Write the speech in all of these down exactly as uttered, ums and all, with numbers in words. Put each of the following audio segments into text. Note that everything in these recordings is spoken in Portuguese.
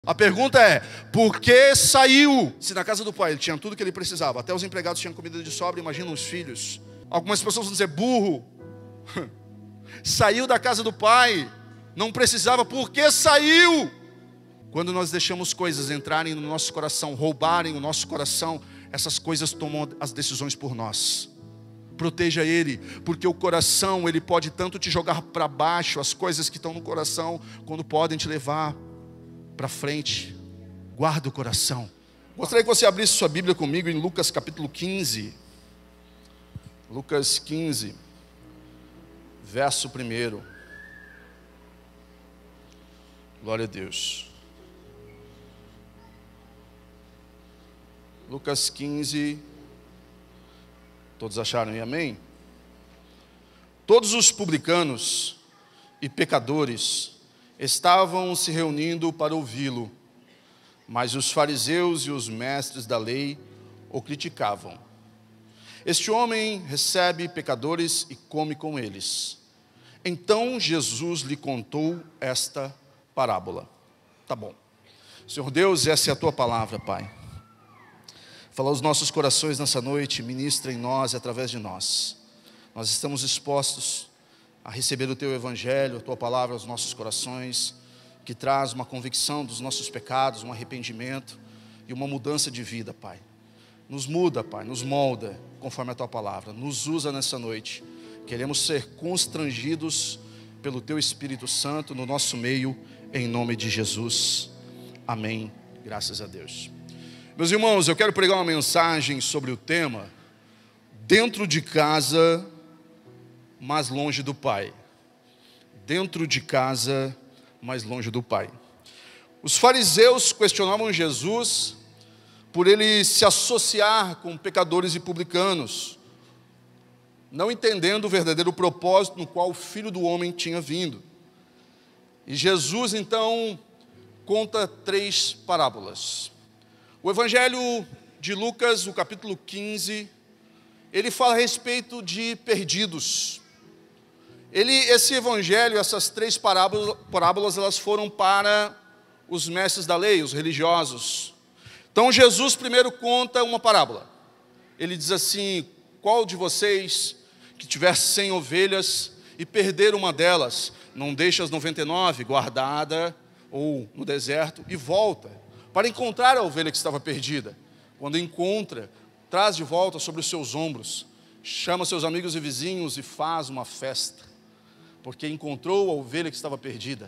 A pergunta é, por que saiu? Se na casa do pai ele tinha tudo que ele precisava, até os empregados tinham comida de sobra, imagina os filhos. Algumas pessoas vão dizer, burro. Saiu da casa do pai, não precisava, por que saiu? Quando nós deixamos coisas entrarem no nosso coração, roubarem o nosso coração, essas coisas tomam as decisões por nós. Proteja ele, porque o coração, ele pode tanto te jogar para baixo, as coisas que estão no coração, quando podem te levar para frente. Guarda o coração. Gostaria que você abrisse sua Bíblia comigo em Lucas capítulo quinze. Lucas quinze, verso primeiro. Glória a Deus. Lucas quinze. Todos acharam, e amém? Todos os publicanos e pecadores estavam se reunindo para ouvi-lo, mas os fariseus e os mestres da lei o criticavam. Este homem recebe pecadores e come com eles. Então Jesus lhe contou esta parábola. Tá bom. Senhor Deus, essa é a tua palavra, Pai. Fala aos nossos corações nessa noite, ministra em nós e através de nós. Nós estamos expostos a receber o teu evangelho, a tua palavra aos nossos corações, que traz uma convicção dos nossos pecados, um arrependimento e uma mudança de vida, Pai. Nos muda, Pai, nos molda conforme a tua palavra. Nos usa nessa noite. Queremos ser constrangidos pelo teu Espírito Santo no nosso meio, em nome de Jesus. Amém. Graças a Deus. Meus irmãos, eu quero pregar uma mensagem sobre o tema dentro de casa, mas longe do Pai. Dentro de casa, mas longe do Pai. Os fariseus questionavam Jesus por ele se associar com pecadores e publicanos, não entendendo o verdadeiro propósito no qual o Filho do Homem tinha vindo. E Jesus então conta três parábolas. O Evangelho de Lucas, o capítulo quinze, ele fala a respeito de perdidos. Ele, esse Evangelho, essas três parábolas, parábolas, elas foram para os mestres da lei, os religiosos. Então Jesus primeiro conta uma parábola. Ele diz assim, qual de vocês que tiver cem ovelhas e perder uma delas, não deixa as noventa e nove guardada ou no deserto e volta para encontrar a ovelha que estava perdida. Quando encontra, traz de volta sobre os seus ombros, chama seus amigos e vizinhos e faz uma festa, porque encontrou a ovelha que estava perdida.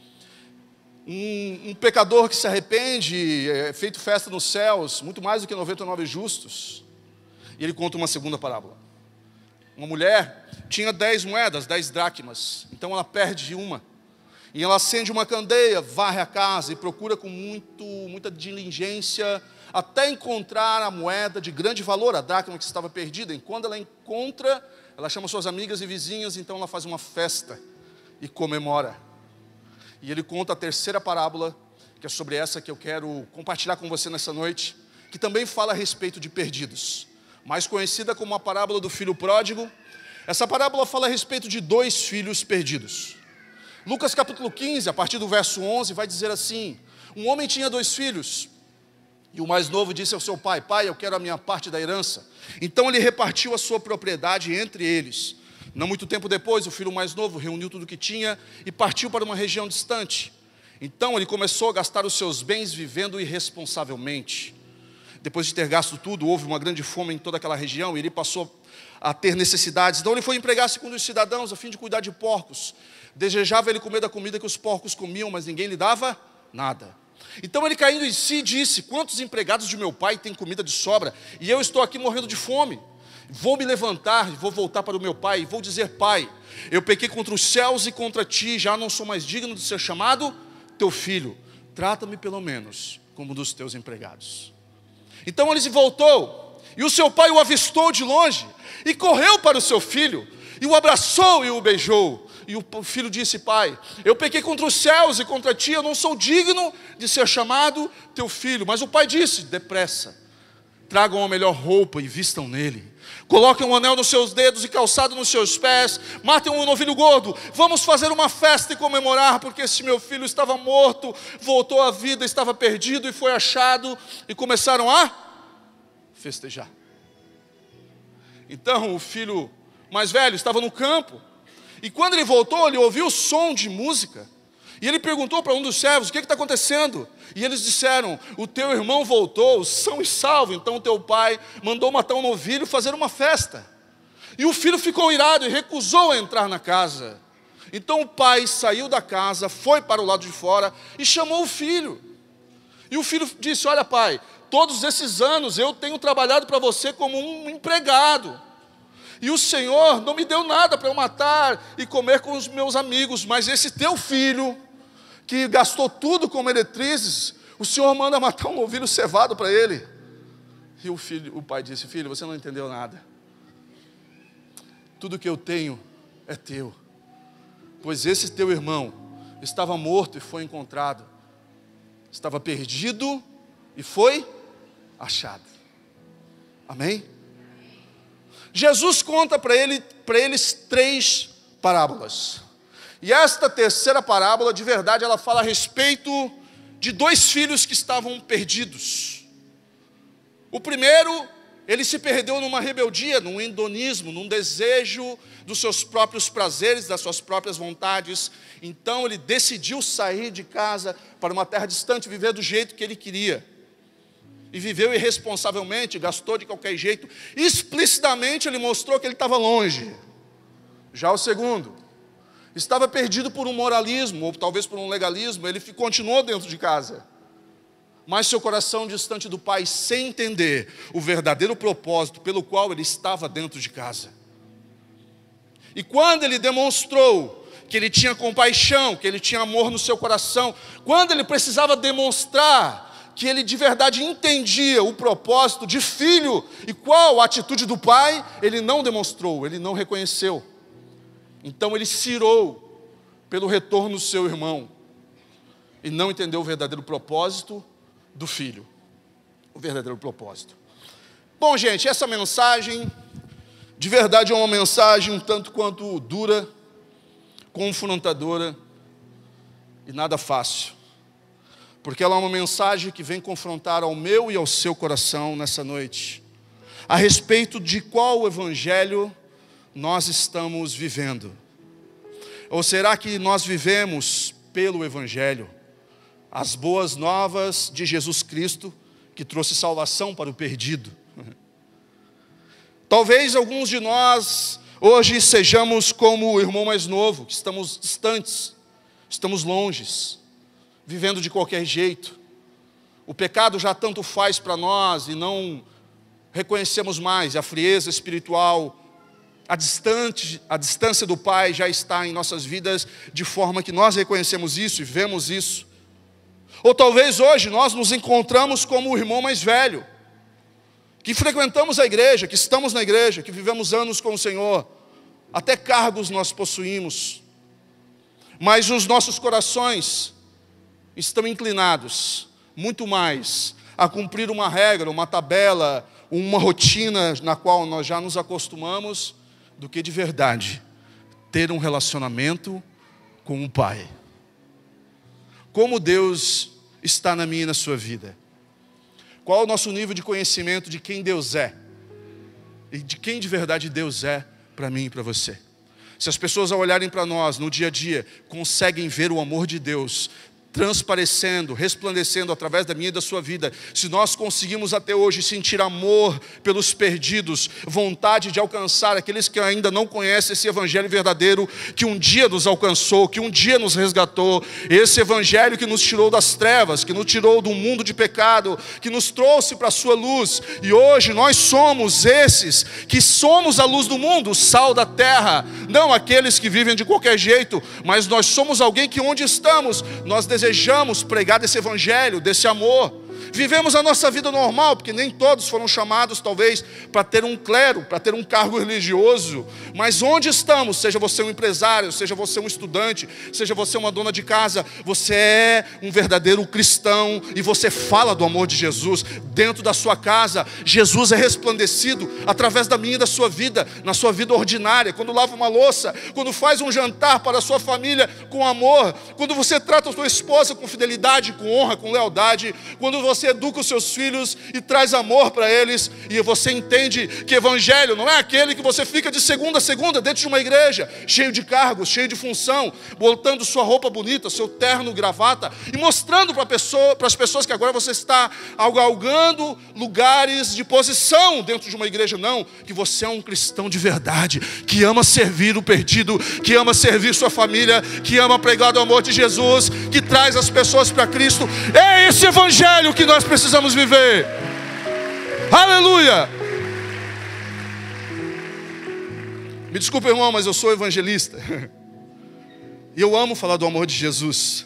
Um, um pecador que se arrepende, é feito festa nos céus, muito mais do que noventa e nove justos. E ele conta uma segunda parábola. Uma mulher tinha dez moedas, dez dracmas, então ela perde uma. E ela acende uma candeia, varre a casa e procura com muito, muita diligência até encontrar a moeda de grande valor, a dracma que estava perdida. E quando ela encontra, ela chama suas amigas e vizinhas, então ela faz uma festa e comemora. E ele conta a terceira parábola, que é sobre essa que eu quero compartilhar com você nessa noite, que também fala a respeito de perdidos, mais conhecida como a parábola do filho pródigo. Essa parábola fala a respeito de dois filhos perdidos. Lucas capítulo quinze, a partir do verso onze, vai dizer assim: um homem tinha dois filhos, e o mais novo disse ao seu pai, pai, eu quero a minha parte da herança. Então ele repartiu a sua propriedade entre eles. Não muito tempo depois, o filho mais novo reuniu tudo o que tinha e partiu para uma região distante. Então ele começou a gastar os seus bens vivendo irresponsavelmente. Depois de ter gasto tudo, houve uma grande fome em toda aquela região, e ele passou a ter necessidades. Então ele foi empregar segundo os cidadãos, a fim de cuidar de porcos. Desejava ele comer da comida que os porcos comiam, mas ninguém lhe dava nada. Então ele, caindo em si, disse, quantos empregados de meu pai têm comida de sobra, e eu estou aqui morrendo de fome? Vou me levantar, vou voltar para o meu pai, e vou dizer, pai, eu pequei contra os céus e contra ti, já não sou mais digno de ser chamado teu filho. Trata-me pelo menos como um dos teus empregados. Então ele se voltou, e o seu pai o avistou de longe, e correu para o seu filho, e o abraçou e o beijou. E o filho disse, pai, eu pequei contra os céus e contra ti, eu não sou digno de ser chamado teu filho. Mas o pai disse, depressa, tragam a melhor roupa e vistam nele. coloquem um anel nos seus dedos e calçado nos seus pés, matem um novilho gordo, vamos fazer uma festa e comemorar, porque esse meu filho estava morto, voltou à vida, estava perdido e foi achado, e começaram a festejar. Então o filho mais velho estava no campo, e quando ele voltou, ele ouviu o som de música, e ele perguntou para um dos servos: o que está acontecendo? E eles disseram: o teu irmão voltou, são e salvo. Então o teu pai mandou matar um novilho e fazer uma festa. E o filho ficou irado e recusou a entrar na casa. Então o pai saiu da casa, foi para o lado de fora e chamou o filho. E o filho disse: olha, pai, todos esses anos eu tenho trabalhado para você como um empregado, e o Senhor não me deu nada para eu matar e comer com os meus amigos, mas esse teu filho, que gastou tudo com meretrizes, o Senhor manda matar um novilho cevado para ele. E o, filho, o pai disse: filho, você não entendeu nada. Tudo que eu tenho é teu, pois esse teu irmão estava morto e foi encontrado, estava perdido e foi achado. Amém? Jesus conta para ele, para eles três parábolas. E esta terceira parábola, de verdade, ela fala a respeito de dois filhos que estavam perdidos. O primeiro, ele se perdeu numa rebeldia, num hedonismo, num desejo dos seus próprios prazeres, das suas próprias vontades. Então ele decidiu sair de casa para uma terra distante, viver do jeito que ele queria. E viveu irresponsavelmente, gastou de qualquer jeito. Explicitamente ele mostrou que ele estava longe. Já o segundo, estava perdido por um moralismo, ou talvez por um legalismo. Ele continuou dentro de casa, mas seu coração distante do Pai, sem entender o verdadeiro propósito pelo qual ele estava dentro de casa. E quando ele demonstrou que ele tinha compaixão, que ele tinha amor no seu coração, quando ele precisava demonstrar que ele de verdade entendia o propósito de filho e qual a atitude do pai, ele não demonstrou, ele não reconheceu. Então ele se irou pelo retorno do seu irmão e não entendeu o verdadeiro propósito do filho, o verdadeiro propósito. Bom, gente, essa mensagem de verdade é uma mensagem um tanto quanto dura, confrontadora e nada fácil, porque ela é uma mensagem que vem confrontar ao meu e ao seu coração nessa noite, a respeito de qual evangelho nós estamos vivendo. Ou será que nós vivemos pelo evangelho, as boas novas de Jesus Cristo, que trouxe salvação para o perdido? Talvez alguns de nós hoje sejamos como o irmão mais novo, que estamos distantes, estamos longes, vivendo de qualquer jeito. O pecado já tanto faz para nós e não reconhecemos mais a frieza espiritual. A, distante, a distância do Pai já está em nossas vidas, de forma que nós reconhecemos isso e vemos isso. Ou talvez hoje nós nos encontramos como o irmão mais velho, que frequentamos a igreja, que estamos na igreja, que vivemos anos com o Senhor, até cargos nós possuímos, mas os nossos corações estão inclinados muito mais a cumprir uma regra, uma tabela, uma rotina na qual nós já nos acostumamos, do que de verdade ter um relacionamento com o Pai. Como Deus está na minha e na sua vida? Qual é o nosso nível de conhecimento de quem Deus é? E de quem de verdade Deus é para mim e para você? Se as pessoas ao olharem para nós no dia a dia conseguem ver o amor de Deus transparecendo, resplandecendo através da minha e da sua vida, se nós conseguimos até hoje sentir amor pelos perdidos, vontade de alcançar aqueles que ainda não conhecem esse evangelho verdadeiro, que um dia nos alcançou, que um dia nos resgatou, esse evangelho que nos tirou das trevas, que nos tirou do mundo de pecado, que nos trouxe para a sua luz, e hoje nós somos esses que somos a luz do mundo, o sal da terra, não aqueles que vivem de qualquer jeito, mas nós somos alguém que onde estamos, nós desejamos pregar desse evangelho, desse amor, Vivemos a nossa vida normal, porque nem todos foram chamados, talvez, para ter um clero, para ter um cargo religioso. Mas onde estamos, seja você um empresário, seja você um estudante, seja você uma dona de casa, você é um verdadeiro cristão e você fala do amor de Jesus dentro da sua casa. Jesus é resplandecido através da minha e da sua vida, na sua vida ordinária, quando lava uma louça, quando faz um jantar para a sua família com amor, quando você trata a sua esposa com fidelidade, com honra, com lealdade, quando você educa os seus filhos e traz amor para eles, e você entende que evangelho não é aquele que você fica de segunda a segunda dentro de uma igreja, cheio de cargos, cheio de função, botando sua roupa bonita, seu terno, gravata, e mostrando para pessoa, para as pessoas que agora você está galgando lugares de posição dentro de uma igreja. Não, que você é um cristão de verdade, que ama servir o perdido, que ama servir sua família, que ama pregar o amor de Jesus, que traz as pessoas para Cristo. É esse evangelho que nós precisamos viver. Aleluia! Me desculpa, irmão, mas eu sou evangelista. E eu amo falar do amor de Jesus.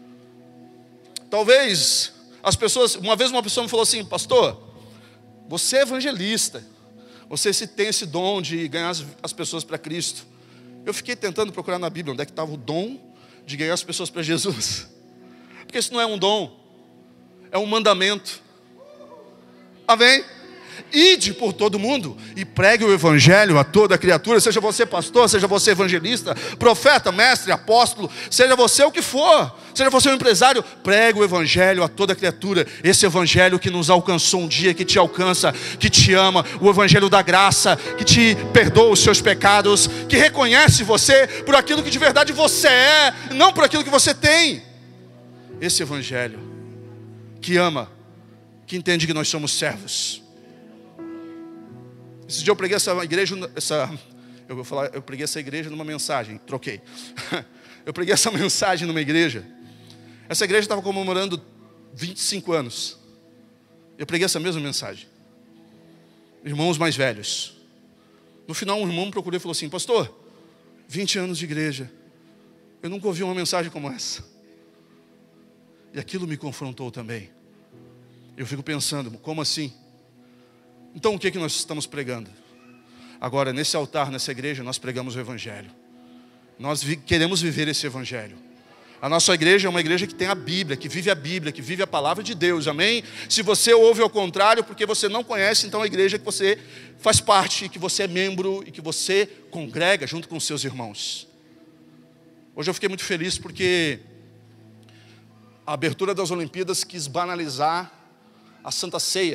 Talvez as pessoas, uma vez uma pessoa me falou assim: pastor, você é evangelista, você se tem esse dom de ganhar as, as pessoas para Cristo. Eu fiquei tentando procurar na Bíblia onde é que estava o dom de ganhar as pessoas para Jesus. Porque isso não é um dom, é um mandamento. Amém? Ide por todo mundo e pregue o evangelho a toda criatura, seja você pastor, seja você evangelista, profeta, mestre, apóstolo, seja você o que for, seja você um empresário, pregue o evangelho a toda criatura. Esse evangelho que nos alcançou um dia, que te alcança, que te ama, o evangelho da graça, que te perdoa os seus pecados, que reconhece você por aquilo que de verdade você é, não por aquilo que você tem. Esse evangelho que ama, que entende que nós somos servos. Esse dia eu preguei essa igreja, essa, eu vou falar, eu preguei essa igreja numa mensagem, troquei. Eu preguei essa mensagem numa igreja. Essa igreja estava comemorando vinte e cinco anos. Eu preguei essa mesma mensagem. Irmãos mais velhos. No final um irmão me procurou e falou assim: pastor, vinte anos de igreja, eu nunca ouvi uma mensagem como essa. E aquilo me confrontou também. Eu fico pensando, como assim? Então o que é que nós estamos pregando? Agora, nesse altar, nessa igreja, nós pregamos o evangelho. Nós vi, queremos viver esse evangelho. A nossa igreja é uma igreja que tem a Bíblia, que vive a Bíblia, que vive a palavra de Deus, amém? Se você ouve ao contrário, porque você não conhece, então a igreja que você faz parte, que você é membro e que você congrega junto com os seus irmãos. Hoje eu fiquei muito feliz porque a abertura das Olimpíadas quis banalizar a Santa Ceia.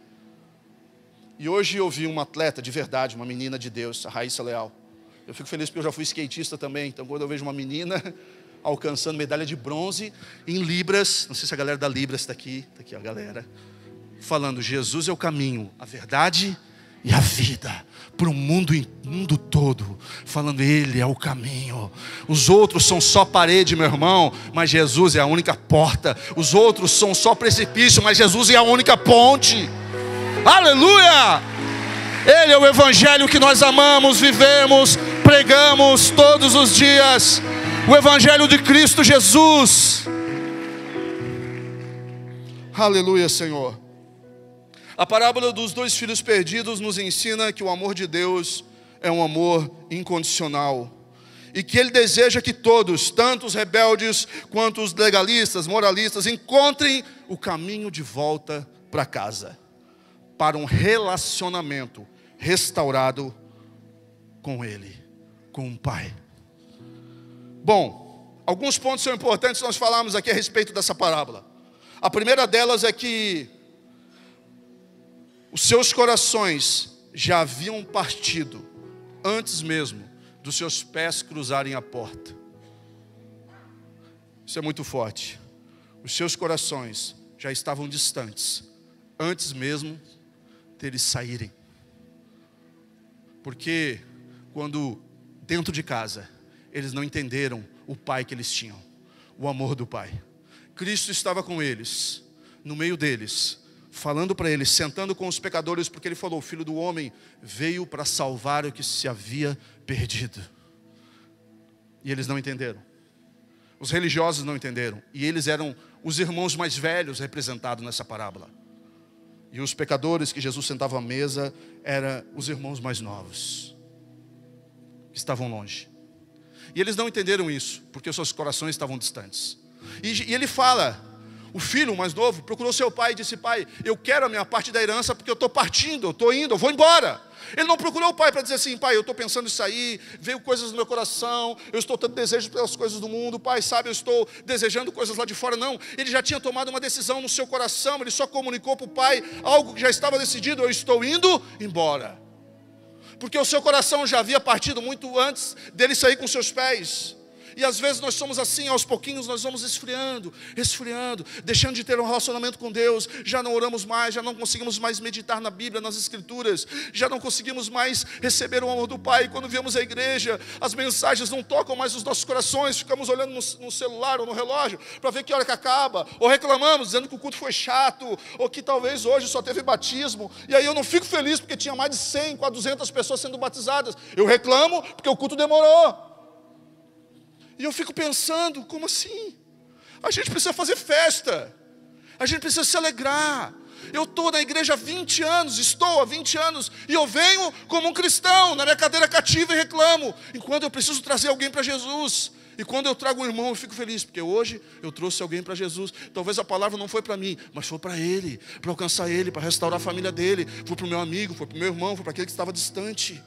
E hoje eu vi uma atleta de verdade, uma menina de Deus, a Raíssa Leal. Eu fico feliz porque eu já fui skatista também. Então quando eu vejo uma menina alcançando medalha de bronze em Libras, não sei se a galera da Libras está aqui, está aqui a galera, falando: Jesus é o caminho, a verdade e a vida, para o mundo, mundo todo, falando Ele é o caminho. Os outros são só parede, meu irmão, mas Jesus é a única porta. Os outros são só precipício, mas Jesus é a única ponte. Aleluia! Ele é o evangelho que nós amamos, vivemos, pregamos todos os dias. O evangelho de Cristo Jesus. Aleluia, Senhor. A parábola dos dois filhos perdidos nos ensina que o amor de Deus é um amor incondicional. E que Ele deseja que todos, tanto os rebeldes quanto os legalistas, moralistas, encontrem o caminho de volta para casa, para um relacionamento restaurado com Ele, com o Pai. Bom, alguns pontos são importantes nós falarmos aqui a respeito dessa parábola. A primeira delas é que os seus corações já haviam partido antes mesmo dos seus pés cruzarem a porta. Isso é muito forte. Os seus corações já estavam distantes antes mesmo deles saírem. Porque quando dentro de casa eles não entenderam o Pai que eles tinham, o amor do Pai. Cristo estava com eles, no meio deles, falando para eles, sentando com os pecadores, porque Ele falou: o Filho do Homem veio para salvar o que se havia perdido. E eles não entenderam. Os religiosos não entenderam. E eles eram os irmãos mais velhos representados nessa parábola. E os pecadores que Jesus sentava à mesa eram os irmãos mais novos, que estavam longe. E eles não entenderam isso, porque os seus corações estavam distantes. E, e ele fala, o filho mais novo procurou seu pai e disse: pai, eu quero a minha parte da herança, porque eu estou partindo, eu estou indo, eu vou embora. Ele não procurou o pai para dizer assim: pai, eu estou pensando em sair, veio coisas no meu coração, eu estou tendo desejo pelas coisas do mundo, pai, sabe, eu estou desejando coisas lá de fora. Não, ele já tinha tomado uma decisão no seu coração, ele só comunicou para o pai algo que já estava decidido: eu estou indo embora. Porque o seu coração já havia partido muito antes dele sair com seus pés. E às vezes nós somos assim, aos pouquinhos nós vamos esfriando, esfriando, deixando de ter um relacionamento com Deus. Já não oramos mais, já não conseguimos mais meditar na Bíblia, nas Escrituras, já não conseguimos mais receber o amor do Pai. Quando viemos à igreja, as mensagens não tocam mais os nossos corações, ficamos olhando no, no celular ou no relógio para ver que hora que acaba, ou reclamamos, dizendo que o culto foi chato, ou que talvez hoje só teve batismo, e aí eu não fico feliz porque tinha mais de cem, quase duzentas pessoas sendo batizadas. Eu reclamo porque o culto demorou. E eu fico pensando, como assim? A gente precisa fazer festa, a gente precisa se alegrar. Eu estou na igreja há vinte anos, estou há vinte anos, e eu venho como um cristão, na minha cadeira cativa, e reclamo, enquanto eu preciso trazer alguém para Jesus. E quando eu trago um irmão, eu fico feliz, porque hoje eu trouxe alguém para Jesus. Talvez a palavra não foi para mim, mas foi para ele, para alcançar ele, para restaurar a família dele. Foi para o meu amigo, foi para o meu irmão, foi para aquele que estava distante.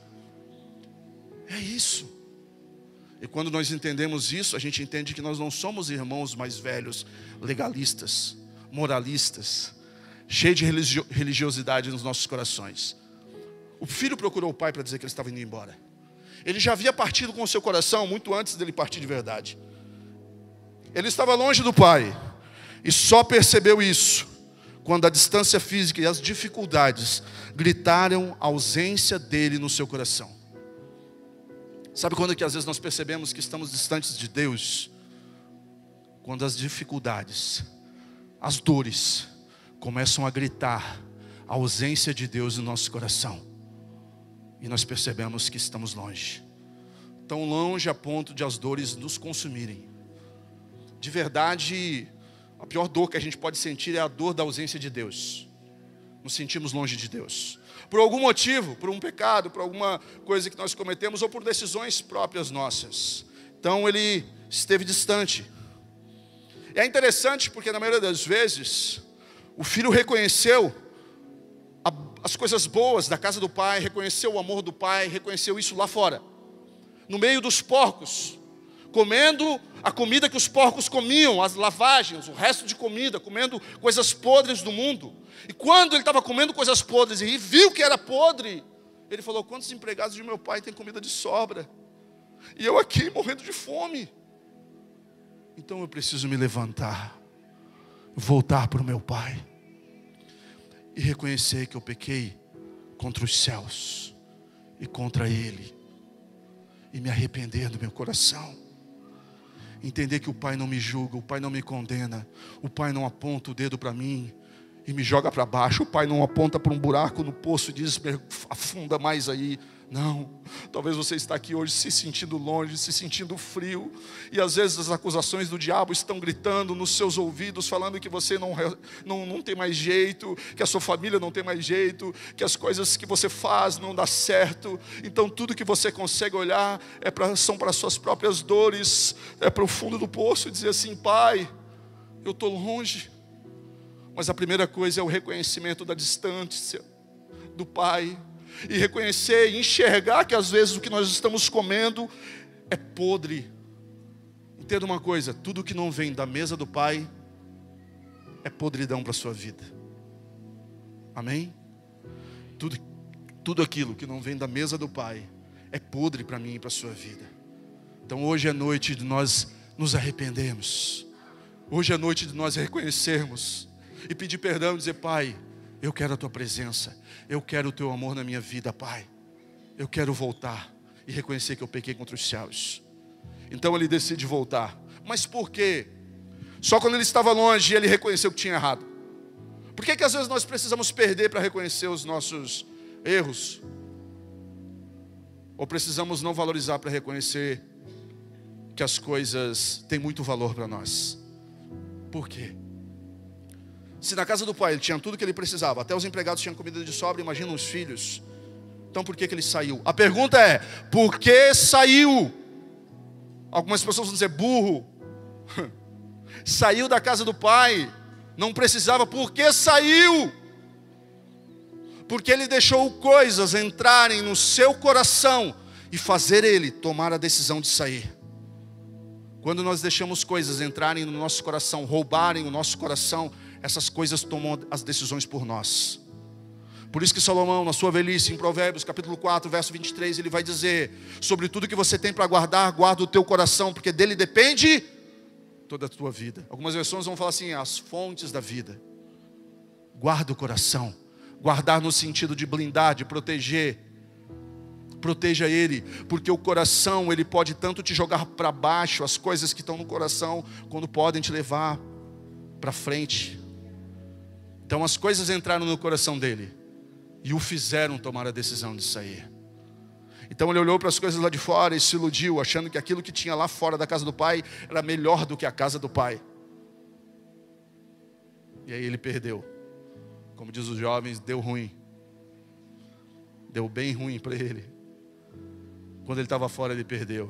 É isso. E quando nós entendemos isso, a gente entende que nós não somos irmãos mais velhos, legalistas, moralistas, cheios de religio- religiosidade nos nossos corações. O filho procurou o pai para dizer que ele estava indo embora. Ele já havia partido com o seu coração muito antes dele partir de verdade. Ele estava longe do pai e só percebeu isso quando a distância física e as dificuldades gritaram a ausência dele no seu coração. Sabe quando é que às vezes nós percebemos que estamos distantes de Deus? Quando as dificuldades, as dores começam a gritar a ausência de Deus no nosso coração. E nós percebemos que estamos longe. Tão longe a ponto de as dores nos consumirem. De verdade, a pior dor que a gente pode sentir é a dor da ausência de Deus. Nos sentimos longe de Deus. Por algum motivo, por um pecado, por alguma coisa que nós cometemos, ou por decisões próprias nossas. Então ele esteve distante. É interessante porque na maioria das vezes, o filho reconheceu a, as coisas boas da casa do pai, reconheceu o amor do pai, reconheceu isso lá fora. No meio dos porcos, comendo a comida que os porcos comiam, as lavagens, o resto de comida, comendo coisas podres do mundo. E quando ele estava comendo coisas podres e viu que era podre, ele falou: quantos empregados de meu pai têm comida de sobra? E eu aqui morrendo de fome. Então eu preciso me levantar, voltar para o meu pai e reconhecer que eu pequei contra os céus e contra ele, e me arrepender do meu coração. Entender que o pai não me julga, o pai não me condena, o pai não aponta o dedo para mim e me joga para baixo, o pai não aponta para um buraco no poço e diz: afunda mais aí. Não, talvez você está aqui hoje se sentindo longe, se sentindo frio, e às vezes as acusações do diabo estão gritando nos seus ouvidos, falando que você não, não, não tem mais jeito, que a sua família não tem mais jeito, que as coisas que você faz não dá certo. Então tudo que você consegue olhar é pra, são para as suas próprias dores, é para o fundo do poço e dizer assim: pai, eu estou longe. Mas a primeira coisa é o reconhecimento da distância do pai, e reconhecer e enxergar que às vezes o que nós estamos comendo é podre. Entenda uma coisa: tudo que não vem da mesa do pai é podridão para a sua vida. Amém? Tudo, tudo aquilo que não vem da mesa do pai é podre para mim e para a sua vida. Então hoje é noite de nós nos arrependermos. Hoje é noite de nós reconhecermos e pedir perdão e dizer: pai, eu quero a tua presença, eu quero o teu amor na minha vida, pai. Eu quero voltar e reconhecer que eu pequei contra os céus. Então ele decide voltar. Mas por quê? Só quando ele estava longe ele reconheceu que tinha errado. Por que que às vezes nós precisamos perder para reconhecer os nossos erros? Ou precisamos não valorizar para reconhecer que as coisas têm muito valor para nós? Por quê? Se na casa do pai ele tinha tudo que ele precisava, até os empregados tinham comida de sobra, imagina os filhos. Então por que que ele saiu? A pergunta é, por que saiu? Algumas pessoas vão dizer, burro. Saiu da casa do pai, não precisava, por que saiu? Porque ele deixou coisas entrarem no seu coração e fazer ele tomar a decisão de sair. Quando nós deixamos coisas entrarem no nosso coração, roubarem o nosso coração, essas coisas tomam as decisões por nós. Por isso que Salomão, na sua velhice, em Provérbios, capítulo quatro, verso vinte e três, ele vai dizer, sobre tudo que você tem para guardar, guarda o teu coração, porque dele depende toda a tua vida. Algumas versões vão falar assim, as fontes da vida. Guarda o coração. Guardar no sentido de blindar, de proteger. Proteja ele, porque o coração, ele pode tanto te jogar para baixo, as coisas que estão no coração, quando podem te levar para frente. Então as coisas entraram no coração dele e o fizeram tomar a decisão de sair. Então ele olhou para as coisas lá de fora e se iludiu, achando que aquilo que tinha lá fora da casa do pai era melhor do que a casa do pai. E aí ele perdeu. Como diz os jovens, deu ruim. Deu bem ruim para ele. Quando ele estava fora, ele perdeu.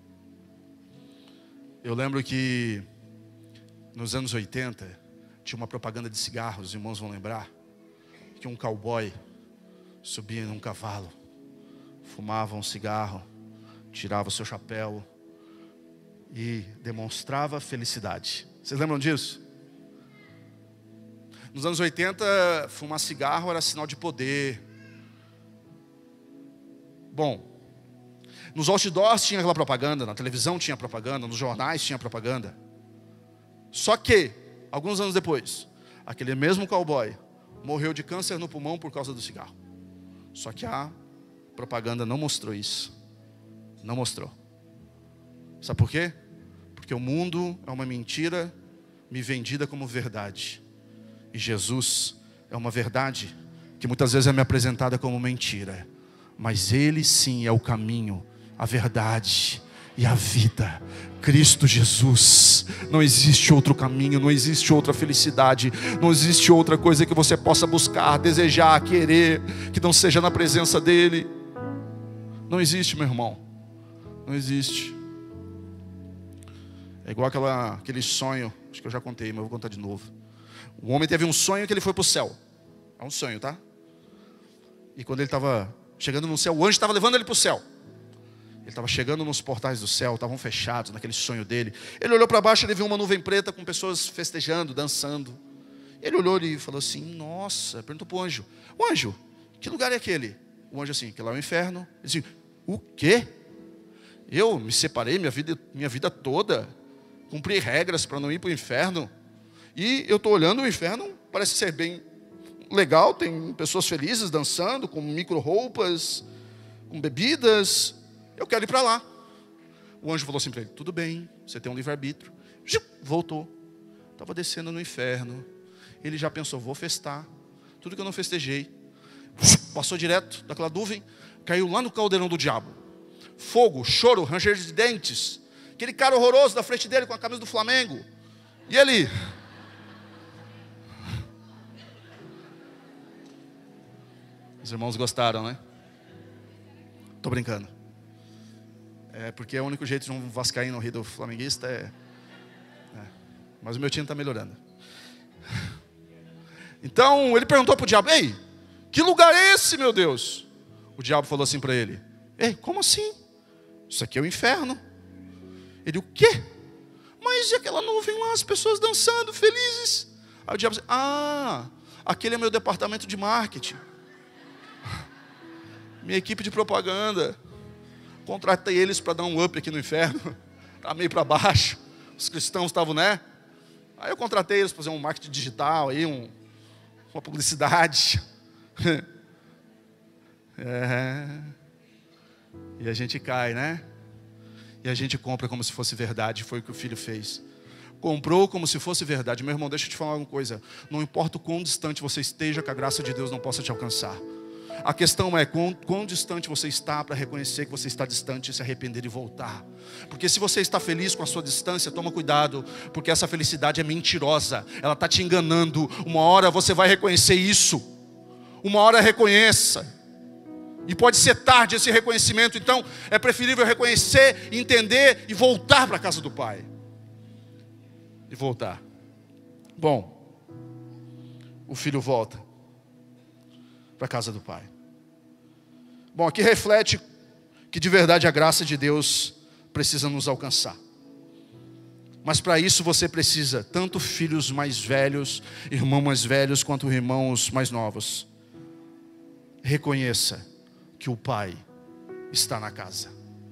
Eu lembro que nos anos oitenta tinha uma propaganda de cigarros, os irmãos vão lembrar, que um cowboy subia num cavalo, fumava um cigarro, tirava o seu chapéu e demonstrava felicidade. Vocês lembram disso? Nos anos oitenta, fumar cigarro era sinal de poder. Bom, nos outdoors tinha aquela propaganda, na televisão tinha propaganda, nos jornais tinha propaganda. Só que, alguns anos depois, aquele mesmo cowboy morreu de câncer no pulmão por causa do cigarro. Só que a propaganda não mostrou isso. Não mostrou. Sabe por quê? Porque o mundo é uma mentira me vendida como verdade. E Jesus é uma verdade que muitas vezes é me apresentada como mentira. Mas Ele sim é o caminho, a verdade e a vida. Cristo Jesus. Não existe outro caminho, não existe outra felicidade, não existe outra coisa que você possa buscar, desejar, querer, que não seja na presença dEle. Não existe, meu irmão. Não existe. É igual aquela, aquele sonho, acho que eu já contei, mas eu vou contar de novo. O homem teve um sonho que ele foi para o céu. É um sonho, tá? E quando ele estava chegando no céu, o anjo estava levando ele para o céu. Ele estava chegando nos portais do céu, estavam fechados naquele sonho dele. Ele olhou para baixo, ele viu uma nuvem preta com pessoas festejando, dançando. Ele olhou e falou assim, nossa, perguntou para o anjo, o anjo, que lugar é aquele? O anjo assim, que lá é o inferno. Ele disse, o quê? Eu me separei minha vida, minha vida toda, cumpri regras para não ir para o inferno. E eu estou olhando o inferno, parece ser bem legal, tem pessoas felizes dançando, com micro roupas, com bebidas. Eu quero ir para lá. O anjo falou assim para ele, tudo bem, você tem um livre-arbítrio. Voltou. Estava descendo no inferno. Ele já pensou, vou festar. Tudo que eu não festejei. Passou direto daquela nuvem, caiu lá no caldeirão do diabo. Fogo, choro, ranger de dentes. Aquele cara horroroso da frente dele com a camisa do Flamengo. E ele... Os irmãos gostaram, né? Tô brincando. É porque é o único jeito de um vascaíno rir do flamenguista é... é. Mas o meu time está melhorando. Então ele perguntou para o diabo, ei, que lugar é esse, meu Deus? O diabo falou assim para ele, ei, como assim? Isso aqui é o inferno. Ele, o quê? Mas e aquela nuvem lá, as pessoas dançando, felizes? Aí o diabo disse, ah, aquele é meu departamento de marketing. Minha equipe de propaganda. Contratei eles para dar um up aqui no inferno. Estava meio para baixo. Os cristãos estavam, né? Aí eu contratei eles para fazer um marketing digital, aí, um, uma publicidade. É. E a gente cai, né? E a gente compra como se fosse verdade. Foi o que o filho fez. Comprou como se fosse verdade. Meu irmão, deixa eu te falar uma coisa. Não importa o quão distante você esteja, que a graça de Deus não possa te alcançar. A questão é quão, quão distante você está para reconhecer que você está distante e se arrepender e voltar. Porque se você está feliz com a sua distância, toma cuidado, porque essa felicidade é mentirosa, ela está te enganando. Uma hora você vai reconhecer isso, uma hora reconheça, e pode ser tarde esse reconhecimento. Então é preferível reconhecer, entender e voltar para a casa do Pai. E voltar. Bom, o filho volta para a casa do Pai. Bom, aqui reflete que de verdade a graça de Deus precisa nos alcançar. Mas para isso você precisa, tanto filhos mais velhos, irmãos mais velhos, quanto irmãos mais novos, reconheça que o Pai está na casa.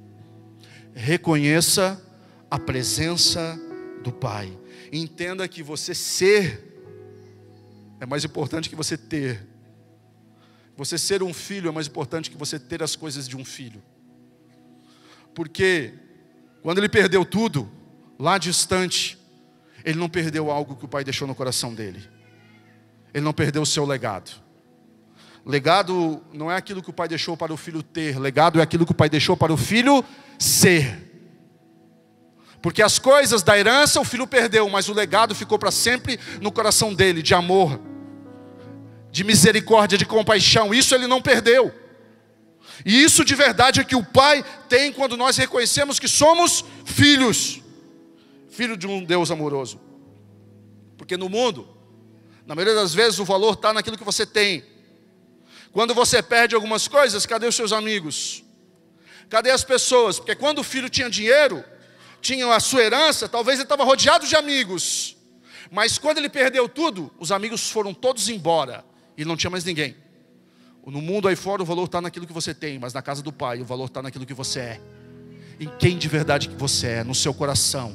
Reconheça a presença do Pai. Entenda que você ser é mais importante que você ter. Você ser um filho é mais importante que você ter as coisas de um filho. Porque quando ele perdeu tudo, lá distante, ele não perdeu algo que o Pai deixou no coração dele. Ele não perdeu o seu legado. Legado não é aquilo que o Pai deixou para o filho ter. Legado é aquilo que o Pai deixou para o filho ser. Porque as coisas da herança o filho perdeu, mas o legado ficou para sempre no coração dele, de amor, de misericórdia, de compaixão. Isso ele não perdeu. E isso de verdade é que o Pai tem quando nós reconhecemos que somos filhos. Filho de um Deus amoroso. Porque no mundo, na maioria das vezes, o valor está naquilo que você tem. Quando você perde algumas coisas, cadê os seus amigos? Cadê as pessoas? Porque quando o filho tinha dinheiro, tinha a sua herança, talvez ele estava rodeado de amigos. Mas quando ele perdeu tudo, os amigos foram todos embora. E não tinha mais ninguém. No mundo aí fora o valor está naquilo que você tem, mas na casa do Pai o valor está naquilo que você é. Em quem de verdade que você é, no seu coração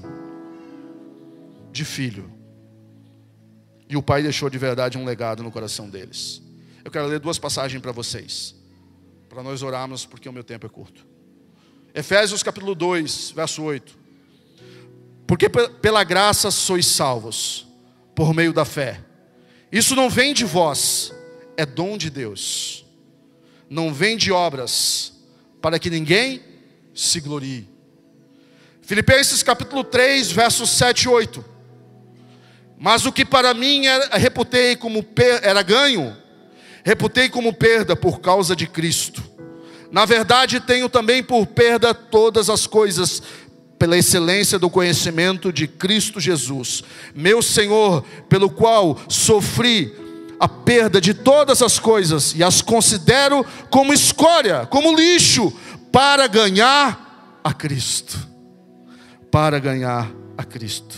de filho. E o Pai deixou de verdade um legado no coração deles. Eu quero ler duas passagens para vocês, para nós orarmos, porque o meu tempo é curto. Efésios capítulo dois, verso oito. Porque pela graça sois salvos, por meio da fé. Isso não vem de vós, é dom de Deus. Não vem de obras, para que ninguém se glorie. Filipenses capítulo três, versos sete e oito. Mas o que para mim era, reputei como per, era ganho, reputei como perda por causa de Cristo. Na verdade tenho também por perda todas as coisas, pela excelência do conhecimento de Cristo Jesus, meu Senhor, pelo qual sofri a perda de todas as coisas e as considero como escória, como lixo, para ganhar a Cristo. Para ganhar a Cristo.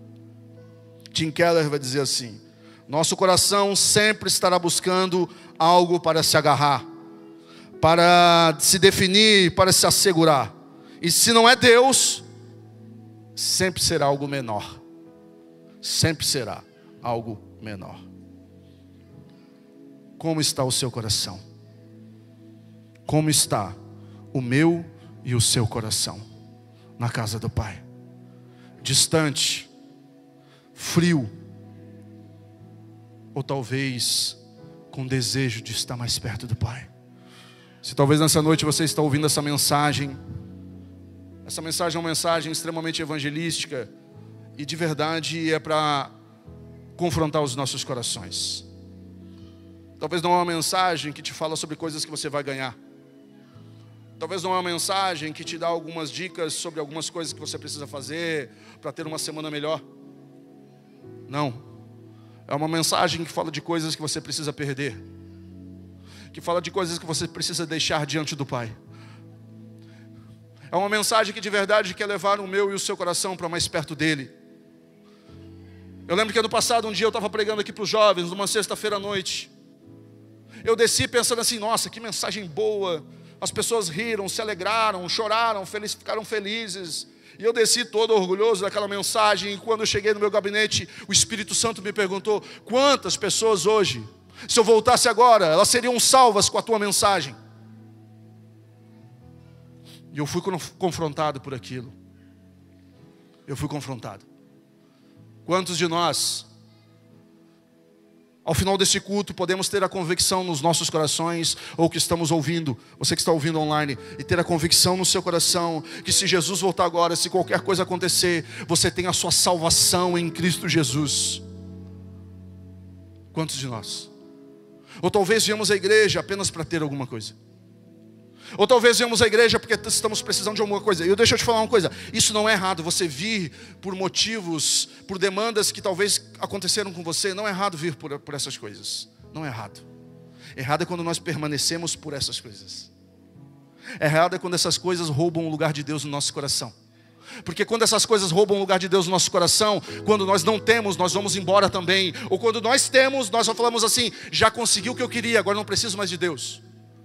Tim Keller vai dizer assim: nosso coração sempre estará buscando algo para se agarrar, para se definir, para se assegurar. E se não é Deus, sempre será algo menor. Sempre será algo menor. Como está o seu coração? Como está o meu e o seu coração na casa do Pai? Distante, frio, ou talvez com desejo de estar mais perto do Pai? Se talvez nessa noite você está ouvindo essa mensagem, essa mensagem é uma mensagem extremamente evangelística e de verdade é para confrontar os nossos corações. Talvez não é uma mensagem que te fala sobre coisas que você vai ganhar. Talvez não é uma mensagem que te dá algumas dicas sobre algumas coisas que você precisa fazer para ter uma semana melhor. Não. É uma mensagem que fala de coisas que você precisa perder. Que fala de coisas que você precisa deixar diante do Pai. É uma mensagem que de verdade quer levar o meu e o seu coração para mais perto dEle. Eu lembro que ano passado, um dia eu estava pregando aqui para os jovens, numa sexta-feira à noite. Eu desci pensando assim, nossa, que mensagem boa. As pessoas riram, se alegraram, choraram, feliz, ficaram felizes. E eu desci todo orgulhoso daquela mensagem. E quando eu cheguei no meu gabinete, o Espírito Santo me perguntou: quantas pessoas hoje, se eu voltasse agora, elas seriam salvas com a tua mensagem? E eu fui confrontado por aquilo. Eu fui confrontado. Quantos de nós, Ao final desse culto, podemos ter a convicção nos nossos corações, ou que estamos ouvindo, você que está ouvindo online, e ter a convicção no seu coração, que se Jesus voltar agora, se qualquer coisa acontecer, você tem a sua salvação em Cristo Jesus. Quantos de nós? Ou talvez viemos à igreja apenas para ter alguma coisa. Ou talvez viemos à igreja porque estamos precisando de alguma coisa. E eu deixa eu te falar uma coisa, isso não é errado. Você vir por motivos, por demandas que talvez aconteceram com você. Não é errado vir por, por essas coisas. Não é errado. Errado é quando nós permanecemos por essas coisas. Errado é quando essas coisas roubam o lugar de Deus no nosso coração. Porque quando essas coisas roubam o lugar de Deus no nosso coração, quando nós não temos, nós vamos embora também. Ou quando nós temos, nós só falamos assim, já consegui o que eu queria, agora não preciso mais de Deus.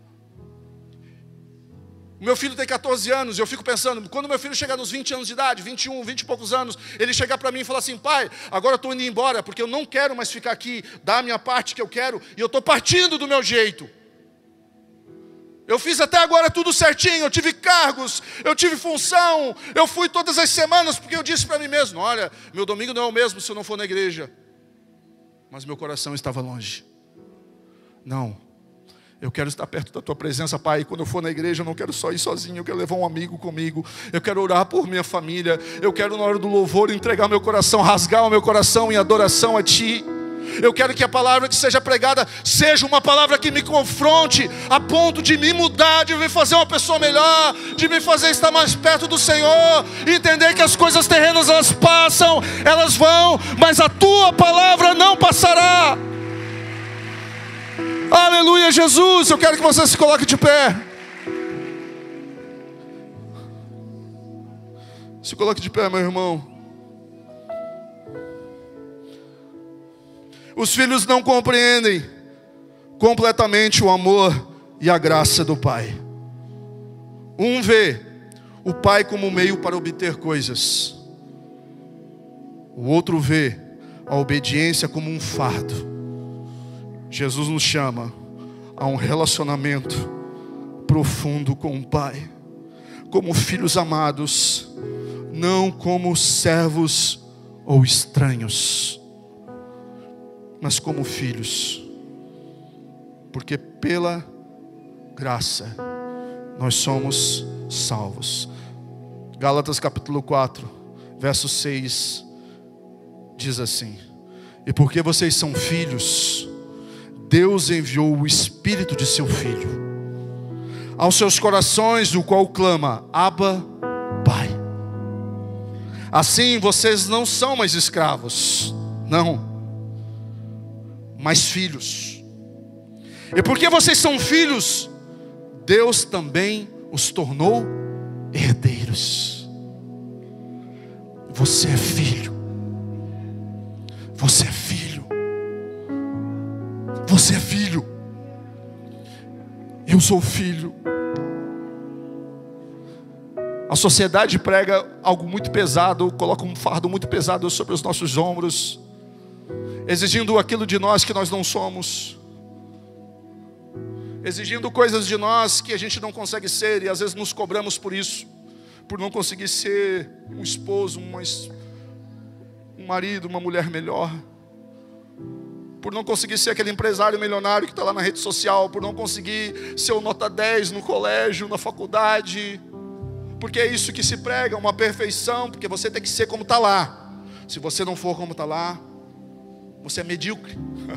Meu filho tem catorze anos e eu fico pensando, quando meu filho chegar nos vinte anos de idade, vinte e um, vinte e poucos anos, ele chegar para mim e falar assim, pai, agora eu estou indo embora, porque eu não quero mais ficar aqui, dar a minha parte que eu quero, e eu estou partindo do meu jeito. Eu fiz até agora tudo certinho, eu tive cargos, eu tive função, eu fui todas as semanas, porque eu disse para mim mesmo, olha, meu domingo não é o mesmo se eu não for na igreja. Mas meu coração estava longe. Não. Eu quero estar perto da tua presença, Pai. E quando eu for na igreja, eu não quero só ir sozinho. Eu quero levar um amigo comigo. Eu quero orar por minha família. Eu quero, na hora do louvor, entregar meu coração, rasgar o meu coração em adoração a Ti. Eu quero que a palavra que seja pregada seja uma palavra que me confronte, a ponto de me mudar, de me fazer uma pessoa melhor, de me fazer estar mais perto do Senhor. Entender que as coisas terrenas, elas passam, elas vão, mas a Tua palavra não passará. Aleluia, Jesus. Eu quero que você se coloque de pé. Se coloque de pé, meu irmão. Os filhos não compreendem completamente o amor e a graça do Pai. Um vê o Pai como meio para obter coisas. O outro vê a obediência como um fardo. Jesus nos chama a um relacionamento profundo com o Pai, como filhos amados, não como servos ou estranhos, mas como filhos, porque pela graça nós somos salvos. Gálatas capítulo quatro, verso seis, diz assim: e porque vocês são filhos, Deus enviou o Espírito de seu Filho aos seus corações, o qual clama, Abba, Pai. Assim vocês não são mais escravos, não, mas filhos. E porque vocês são filhos, Deus também os tornou herdeiros. Você é filho. Você é filho. Você é filho. Eu sou filho. A sociedade prega algo muito pesado, coloca um fardo muito pesado sobre os nossos ombros, exigindo aquilo de nós que nós não somos, exigindo coisas de nós que a gente não consegue ser, e às vezes nos cobramos por isso, por não conseguir ser um esposo, uma, um marido, uma mulher melhor, por não conseguir ser aquele empresário milionário que está lá na rede social, por não conseguir ser o nota dez no colégio, na faculdade, porque é isso que se prega, uma perfeição, porque você tem que ser como está lá. Se você não for como está lá, você é medíocre.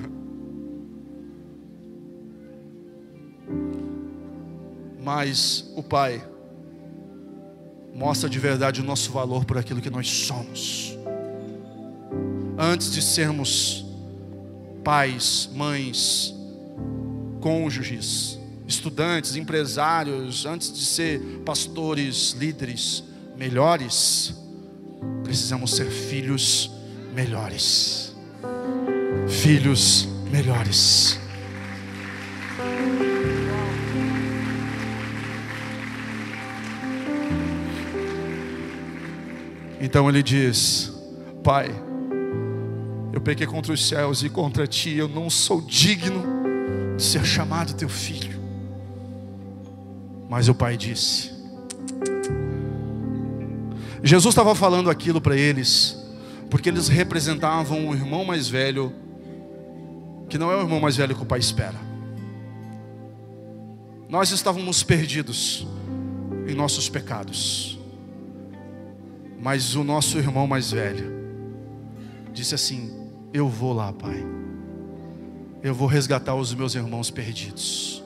Mas o Pai mostra de verdade o nosso valor por aquilo que nós somos. Antes de sermos pais, mães, cônjuges, estudantes, empresários, antes de ser pastores, líderes melhores, precisamos ser filhos melhores. Filhos melhores. Então ele diz: Pai, eu pequei contra os céus e contra ti, eu não sou digno de ser chamado teu filho. Mas o Pai disse. Jesus estava falando aquilo para eles porque eles representavam o irmão mais velho que que não é o irmão mais velho que o pai espera. Nós estávamos perdidos em nossos pecados, mas o nosso irmão mais velho disse assim: eu vou lá, pai, eu vou resgatar os meus irmãos perdidos.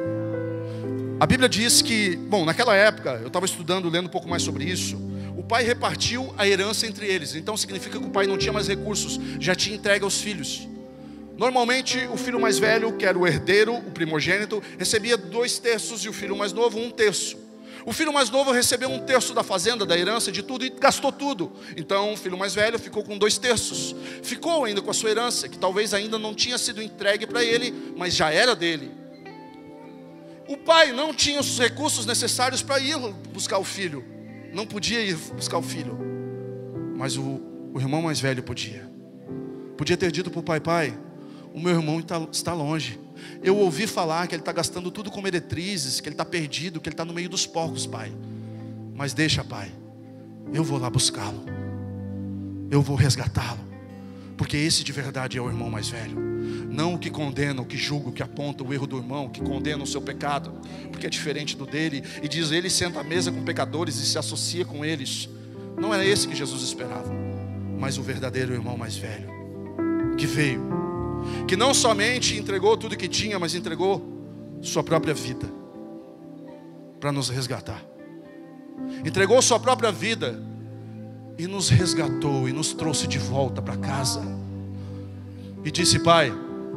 A Bíblia diz que, bom, naquela época, eu estava estudando, lendo um pouco mais sobre isso, o pai repartiu a herança entre eles. Então significa que o pai não tinha mais recursos, já tinha entregue aos filhos. Normalmente o filho mais velho, que era o herdeiro, o primogênito, recebia dois terços, e o filho mais novo um terço. O filho mais novo recebeu um terço da fazenda, da herança, de tudo, e gastou tudo. Então o filho mais velho ficou com dois terços. Ficou ainda com a sua herança, que talvez ainda não tinha sido entregue para ele, mas já era dele. O pai não tinha os recursos necessários para ir buscar o filho. Não podia ir buscar o filho. Mas o, o irmão mais velho podia. Podia ter dito para o pai: pai, o meu irmão está, está longe. Eu ouvi falar que ele está gastando tudo com meretrizes, que ele está perdido, que ele está no meio dos porcos, pai. Mas deixa, pai, eu vou lá buscá-lo, eu vou resgatá-lo, porque esse de verdade é o irmão mais velho. Não o que condena, o que julga, o que aponta o erro do irmão, o que condena o seu pecado, porque é diferente do dele, e diz: ele senta à mesa com pecadores e se associa com eles. Não era esse que Jesus esperava, mas o verdadeiro irmão mais velho, que veio, que não somente entregou tudo que tinha, mas entregou sua própria vida para nos resgatar. Entregou sua própria vida e nos resgatou e nos trouxe de volta para casa. E disse: pai,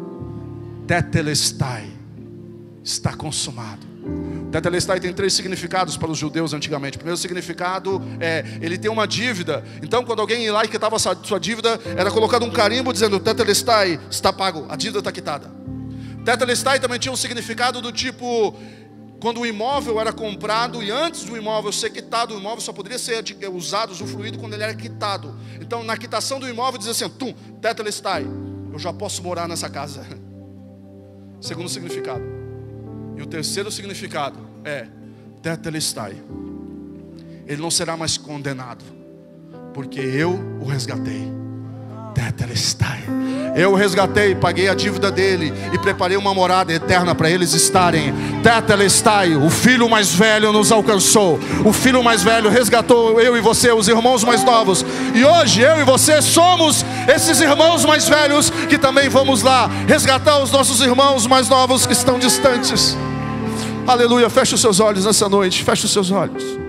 tetelestai, está consumado. Tetelestai tem três significados para os judeus antigamente. O primeiro significado é: ele tem uma dívida. Então quando alguém ia lá e quitava sua dívida, era colocado um carimbo dizendo: tetelestai, está pago, a dívida está quitada. Tetelestai também tinha um significado do tipo: quando o imóvel era comprado, e antes do imóvel ser quitado, o imóvel só poderia ser usado, usufruído quando ele era quitado. Então na quitação do imóvel dizia assim: tum, tetelestai, eu já posso morar nessa casa. Segundo significado. E o terceiro significado é: tetelestai, ele não será mais condenado, porque eu o resgatei. Tetelestai, eu o resgatei, paguei a dívida dele e preparei uma morada eterna para eles estarem. Tetelestai, o filho mais velho nos alcançou. O filho mais velho resgatou eu e você, os irmãos mais novos. E hoje eu e você somos esses irmãos mais velhos que também vamos lá resgatar os nossos irmãos mais novos que estão distantes. Aleluia, feche os seus olhos nessa noite, feche os seus olhos.